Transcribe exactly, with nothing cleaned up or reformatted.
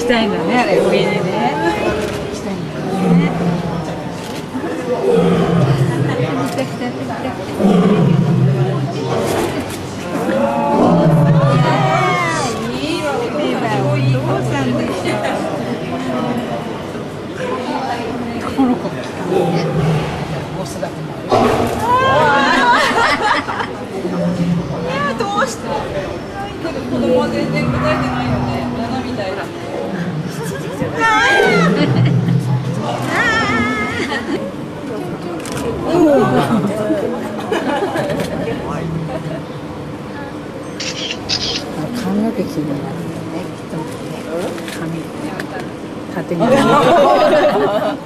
たいんだね、あれ上にね。行きたいんだね。来た来た来た来た。いいわ、お父さんでしょ。この子も来たね。オスだと思う。いや、どうして？子供は全然答えてないよね。七みたいだ。髪の毛気になるよね。きっとね。髪縦に。